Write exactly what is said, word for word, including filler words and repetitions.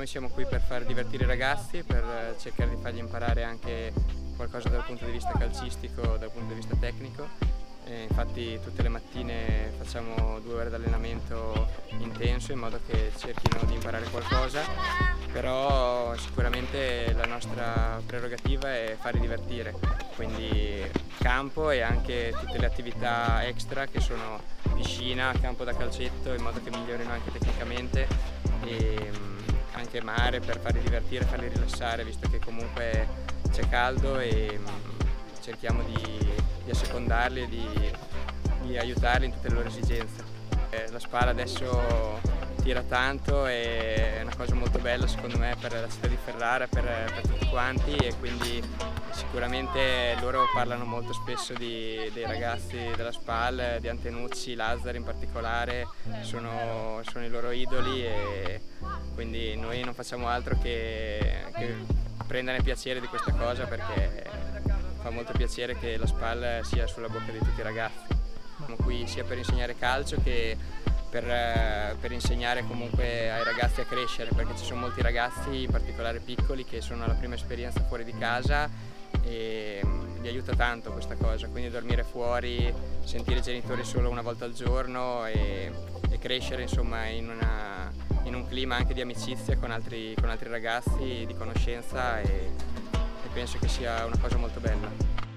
siamo qui per far divertire i ragazzi, per cercare di fargli imparare anche qualcosa dal punto di vista calcistico, dal punto di vista tecnico. E infatti tutte le mattine facciamo due ore di allenamento intenso in modo che cerchino di imparare qualcosa, però sicuramente la nostra prerogativa è farli divertire, quindi campo e anche tutte le attività extra che sono piscina, campo da calcetto, in modo che migliorino anche tecnicamente, e anche mare per farli divertire, farli rilassare, visto che comunque c'è caldo, e cerchiamo di, di assecondarli e di, di aiutarli in tutte le loro esigenze. La Spal adesso tira tanto, e è una cosa molto bella secondo me per la città di Ferrara, per, per tutti quanti, e quindi sicuramente loro parlano molto spesso di, dei ragazzi della Spal, di Antenucci, Lazzari in particolare, sono, sono i loro idoli, e quindi noi non facciamo altro che, che prendere piacere di questa cosa, perché fa molto piacere che la Spal sia sulla bocca di tutti i ragazzi. Siamo qui sia per insegnare calcio che per, per insegnare comunque ai ragazzi a crescere, perché ci sono molti ragazzi, in particolare piccoli, che sono alla prima esperienza fuori di casa, e gli aiuta tanto questa cosa, quindi dormire fuori, sentire i genitori solo una volta al giorno, e, e crescere insomma in, una, in un clima anche di amicizia con altri, con altri ragazzi, di conoscenza, e, e penso che sia una cosa molto bella.